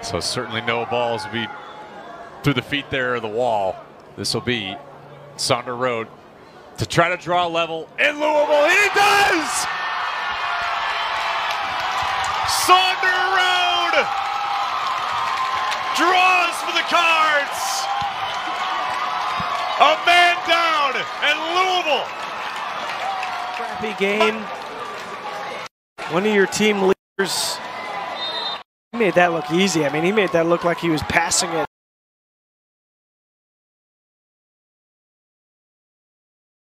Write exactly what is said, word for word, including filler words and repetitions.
So certainly no balls will be through the feet there of the wall. This will be Sander Roed to try to draw a level in Louisville. He does! Sander Roed draws for the Cards. A man down, and Louisville. Crappy game. One of your team leaders. He made that look easy. I mean, he made that look like he was passing it